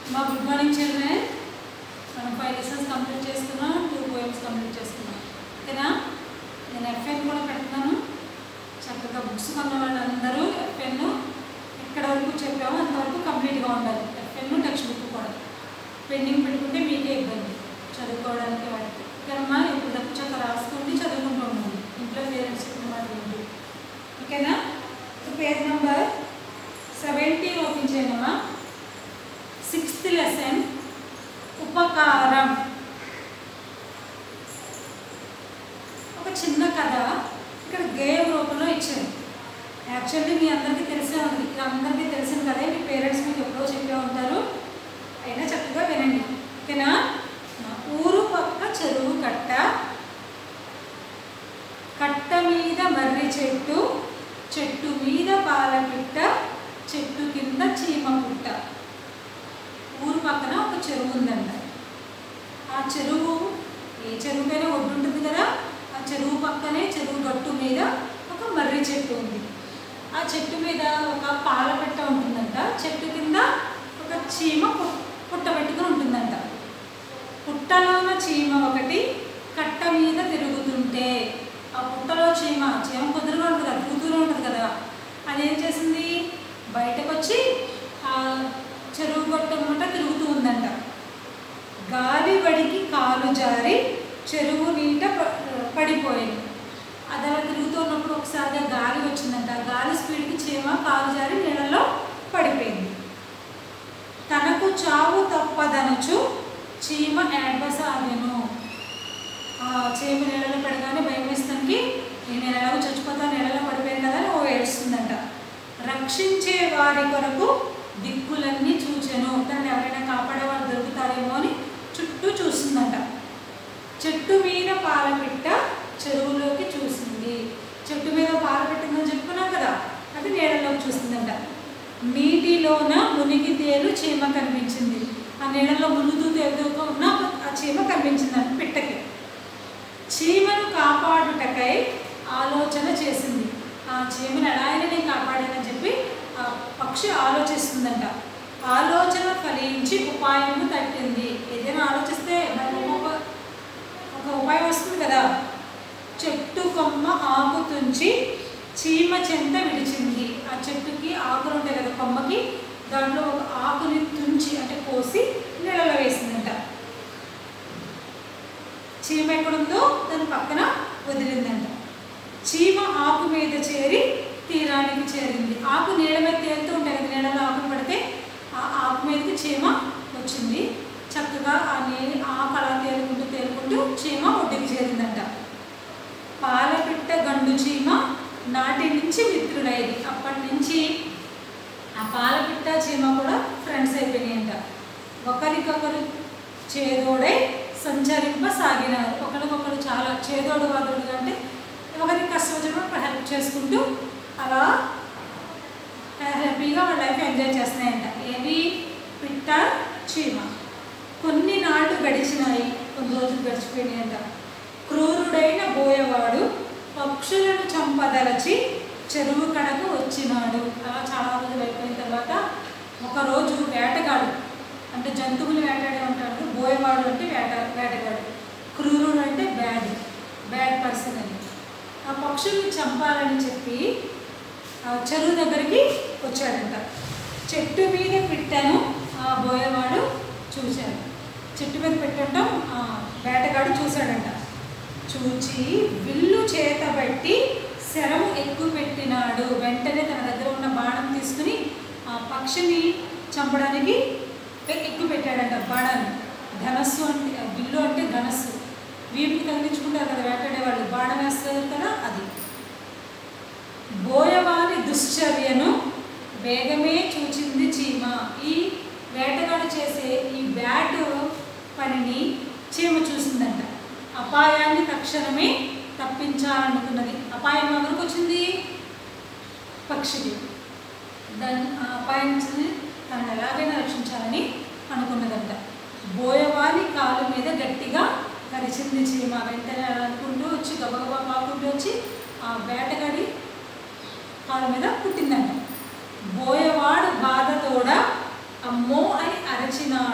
మా good morning children. మనం 5 lessons complete చేసుకున్నాం, 2 పోయమ్స్ కంప్లీట్ చేసుకున్నాం. ఓకేనా? నేను ఎఫ్ఎన్ కూడా పెడుతున్నాను. చక్కగా బుక్స్ కొన్న వాళ్ళందరూ ఎఫ్ఎన్ ఎక్కడ వరకు చెప్పామో అంతవరకు కంప్లీట్గా ఉండాలి. ఎఫ్ఎన్ టెక్స్ట్ బుక్ కూడా పెండింగ్ పెట్టుకుంటే మీకే ఇబ్బంది చదువుకోవడానికి వాటికి. ఓకేనమ్మా? ఇప్పుడు చక్కగా రాసుకుంటే చదువుకుంటూ ఉండండి. ఇంట్లో పేరెంట్స్ చెప్పిన మాట ఏంటి? ఓకేనా? పేజ్ నెంబర్ 70 ఓపెన్ చేయనమ్మా. 6th లెసన్ ఉపకారం. ఒక చిన్న కథ ఇక్కడ గేమ్ రూపంలో ఇచ్చారు. యాక్చువల్లీ మీ అందరికీ తెలిసే ఉంది, అందరికీ తెలిసిన కదే. మీ పేరెంట్స్ మీకు ఎప్పుడో చెప్పే ఉంటారు, అయినా చక్కగా వినండి. ఓకేనా? ఊరు పక్క చెరువు కట్ట, కట్ట మీద మర్రి చెట్టు, చెట్టు మీద పాలపిట్ట, చెట్టు కింద చీమ పుట్ట. ఊరు పక్కన ఒక చెరువు ఉందంట. ఆ చెరువు ఏ చెరువుకైనా ఒడ్డు ఉంటుంది కదా, ఆ చెరువు పక్కనే చెరువు గట్టు మీద ఒక మర్రి చెట్టు ఉంది. ఆ చెట్టు మీద ఒక పాలపిట్ట ఉంటుందంట. చెట్టు కింద ఒక చీమ పుట్ట పెట్టుకుని ఉంటుందంట. పుట్టలోన చీమ ఒకటి కట్ట మీద తిరుగుతుంటే, ఆ పుట్టలో చీమ కుదురుగా ఉంటుంది కదా, కూతురు ఉంటుంది కదా, అదేం చేసింది, బయటకు వచ్చి ఆ చెరువు గొట్టముట తిరుగుతూ ఉందంట. గాలి వడికి కాలు జారి చెరువు నీట పడిపోయింది. అది అలా తిరుగుతున్నప్పుడు ఒకసారిగా గాలి వచ్చిందంట. గాలి స్పీడ్కి చీమ కాలు జారి నీళ్ళలో పడిపోయింది. తనకు చావు తప్పదనుచు చీమ ఏడ్వసాగెను. ఆ చీమ నీళ్ళలో పడగానే భయం వేస్తానికి, నేను ఎలాగో చచ్చిపోతాను, నీళ్ళలో పడిపోయాను కదా అని ఓ ఏడుస్తుందంట. రక్షించే వారి కొరకు దిక్కులన్నీ చూచెను. దాన్ని ఎవరైనా కాపాడేవారు దొరుకుతారేమో అని చుట్టూ చూస్తుందంట. చెట్టు మీద పాలపిట్ట చెరువులోకి చూసింది. చెట్టు మీద పాలపిట్టిందని చెప్పుకున్నాం కదా, అది నీళ్ళలోకి చూస్తుందంట. నీటిలోన మునిగి తేలు చీమ కనిపించింది. ఆ నీళ్ళలో మునుగుతూ తేలుతూ ఉన్న ఆ చీమ కనిపించిందంట పిట్టకి. చీమను కాపాడుటకై ఆలోచన చేసింది. ఆ చీమను ఎలా అయినా నేను కాపాడానని చెప్పి ఆ పక్షి ఆలోచిస్తుందంట. ఆలోచన ఫలించి ఉపాయము తట్టింది. ఏదైనా ఆలోచిస్తే మనకు ఒక ఉపాయం వస్తుంది కదా. చెట్టు కొమ్మ ఆకు తుంచి చీమ చెంత విడిచింది. ఆ చెట్టుకి ఆకులు ఉంటాయి కదా, కొమ్మకి, దాంట్లో ఒక ఆకుని తుంచి అంటే కోసి నీళ్ళలో వేసిందంట. చీమ ఎక్కడుందో దాని పక్కన వదిలిందంట. చీమ ఆకు మీద చేరి తీరానికి చేరింది. ఆకు నీళ్ళ మీద తేలుతూ ఉంటాయి కదా, నీళ్ళలో ఆకులు పడితే ఆ ఆకు మీదకి చీమ వచ్చింది. చక్కగా ఆకు అలా తేలుకుంటూ చీమ ఒడ్డుకి చేరిందంట. పాలపిట్ట గండు చీమ నాటి నుంచి మిత్రుడైంది. అప్పటి నుంచి ఆ పాలపిట్ట చీమ కూడా ఫ్రెండ్స్ అయిపోయినాయంట. ఒకరికొకరు చేదోడై సంచరింపసాగినారు. ఒకరికొకరు చాలా చేదోడు వాదోడుగా, అంటే ఒకరికి కష్టం వచ్చినప్పుడు హెల్ప్ చేసుకుంటూ అలా హ్యాపీగా వాళ్ళ లైఫ్ ఎంజాయ్ చేస్తున్నాయంట. ఏవి? పిట్ట, చీమ. కొన్ని నాళ్ళు గడిచినాయి, కొన్ని రోజులు గడిచిపోయినాయంట. క్రూరుడైన బోయవాడు పక్షులను చంపదలచి చెరువు కడకు వచ్చినాడు. అలా చాలా రోజులు అయిపోయిన తర్వాత ఒకరోజు వేటగాడు, అంటే జంతువులు వేటాడే ఉంటాడు. బోయవాడు అంటే వేటగాడు, క్రూరుడు అంటే బ్యాడ్ పర్సన్ అని. ఆ పక్షుల్ని చంపాలని చెప్పి చెరువు దగ్గరికి వచ్చాడంట. చెట్టు మీద పిట్టను ఆ బోయవాడు చూశాడు. చెట్టు మీద పెట్టడం వేటగాడు చూశాడంట. చూచి విల్లు చేతబట్టి శరము ఎక్కువ పెట్టినాడు. వెంటనే తన దగ్గర ఉన్న బాణం తీసుకుని ఆ పక్షిని చంపడానికి ఎక్కువ పెట్టాడంట బాణాన్ని. ధనస్సు అంటే, విల్లు అంటే ధనస్సు, వీపుకి తగిలించుకుంటారు కదా వేటాడేవాళ్ళు, బాణం వేస్తారు కదా, అది. బోయవాని దుశ్చర్యను వేగమే చూచింది చీమ. ఈ వేటగాడు చేసే ఈ బ్యాడ్ పనిని చీమ చూసిందంట. అపాయాన్ని తక్షణమే తప్పించాలనుకున్నది. అపాయం ఎవరికి వచ్చింది? పక్షికి. దాన్ని ఆ అపాయం నుంచి తనను ఎలాగైనా రక్షించాలని అనుకున్నదంట. బోయవాని కాలు మీద గట్టిగా కరిచింది చీమ. వెంటనే అనుకుంటూ వచ్చి గబగబా పాకుంటూ వచ్చి ఆ వేటగాడి కాలు మీద పుట్టిందంట. బోయవాడు బాధతోడ అమ్మో అని అరచినాడు.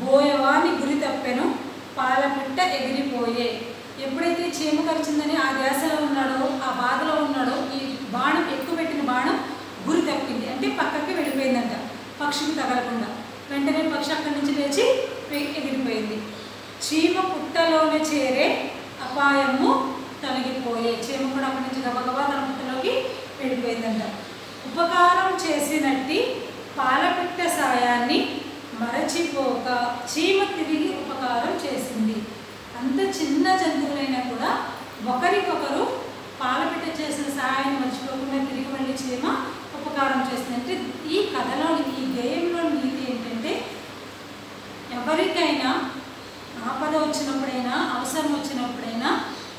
బోయవాని గురి తప్పెను పాలపిట్ట ఎగిరిపోయే. ఎప్పుడైతే చీమ కరిచిందని ఆ ధ్యాసలో ఉన్నాడో, ఆ బాధలో ఉన్నాడో, ఈ బాణం ఎక్కువ పెట్టిన బాణం గురి తప్పింది, అంటే పక్కకి వెళ్ళిపోయిందంట, పక్షికి తగలకుండా. వెంటనే పక్షి అక్కడి నుంచి లేచి ఎగిరిపోయింది. చీమ పుట్టలోనే చేరే అపాయము తొలగిపోయే. చీమ కూడా అక్కడి నుంచి గబగబా తన పుట్టలోకి వెళ్ళిపోయిందంట. ఉపకారం చేసినట్టి పాలపిట్ట సాయాన్ని మరచిపోక చీమ తిరిగి ఉపకారం చేసింది. అంత చిన్న జంతువులైనా కూడా ఒకరికొకరు పాలపిట్ట చేసిన సహాయాన్ని మర్చిపోకుండా తిరిగి మళ్ళీ చీమ ఉపకారం చేసింది. అంటే ఈ కథలోని, ఈ గేయంలో నీతి ఏంటంటే, ఎవరికైనా ఆపద వచ్చినప్పుడైనా, అవసరం వచ్చినప్పుడైనా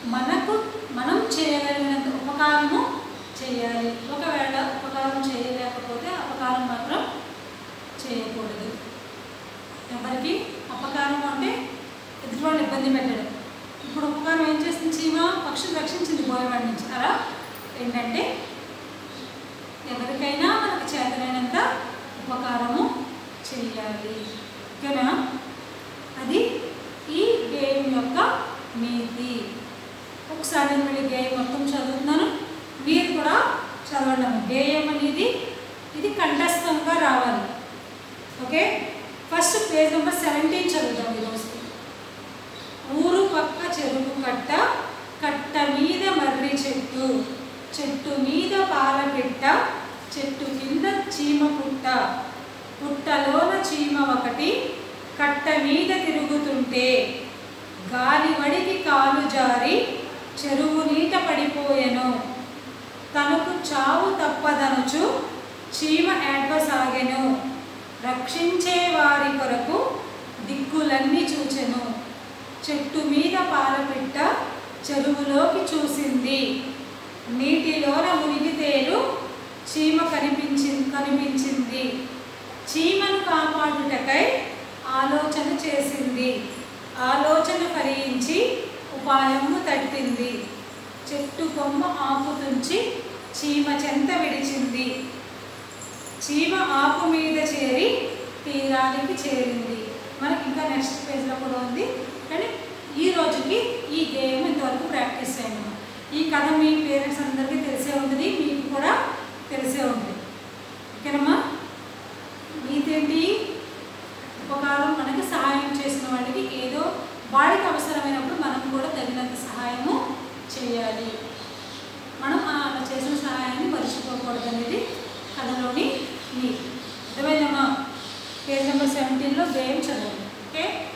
మనం చేయగలిగినంత ఉపకారము చేయాలి. ఒకవేళ ఉపకారం చేయలేకపోతే అపకారం మాత్రం చేయకూడదు. ఎవరికి అపకారం అంటే ఎదుటివాళ్ళు ఇబ్బంది పెట్టడం. ఇప్పుడు ఉపకారం ఏం చేస్తుంది? చీమ పక్షిని రక్షించింది బోయవాడి నుంచి. అలా ఏంటంటే ఎవరికైనా మనకు చేతనైనంత ఉపకారము చేయాలి. ఓకేనా? అది ఈ గేయం యొక్క నీతి. ఒకసారి మళ్ళీ గేయం మొత్తం చదువుతున్నాను, మీరు కూడా చదవండి. గేయం అనేది ఇది కంఠస్థంగా రావాలి. ఓకే, ఫస్ట్ పేజ్ నెంబర్ 17 చదువుతాం ఈరోజు. ఊరు పక్క చెరువు కట్ట, కట్ట మీద మర్రి చెట్టు, చెట్టు మీద పాలపిట్ట, చెట్టు కింద చీమ పుట్ట, పుట్టలోన చీమ ఒకటి కట్ట మీద తిరుగుతుంటే, గాలి వడికి కాలు జారి చెరువు నీట పడిపోయెను, తనకు చావు తప్పదనుచు చీమ ఏడ్వసాగెను, రక్షించే వారి కొరకు దిక్కులన్నీ చూచెను, చెట్టు మీద పాలపిట్ట చెరువులోకి చూసింది, నీటిలోన మునిగితేలు చీమ కనిపించింది, చీమను కాపాడుటకై ఆలోచన చేసింది, ఆలోచన ఫలించి ఉపాయము తట్టింది, చెట్టు కొమ్మ ఆకు తుంచి చీమ చెంత విడిచింది, చీమ ఆకు మీద చేరి తీరానికి చేరింది. మనకి ఇంకా నెక్స్ట్ పేజ్లో కూడా ఉంది, కానీ ఈ రోజుకి ఈ గేమ్ ఇంతవరకు ప్రాక్టీస్ చేయండి. ఈ కథ మీ పేరెంట్స్ అందరికీ తెలిసే ఉంటుంది, మీకు కూడా తెలిసే ఉంటుంది. ఓకేనమ్మా? నీతేంటి? ఉపకారం మనకి సహాయం చేసిన వాడికి ఏదో వాడికి అవసరమైనప్పుడు మనం కూడా తగినంత సహాయము చేయాలి. మనం అలా చేసిన సహాయాన్ని మర్చిపోకూడదు అనేది కథలోని నీతి. అర్థమైందమ్మా? పేజ్ నెంబర్ 17లో గేమ్ చదవండి. ఓకే.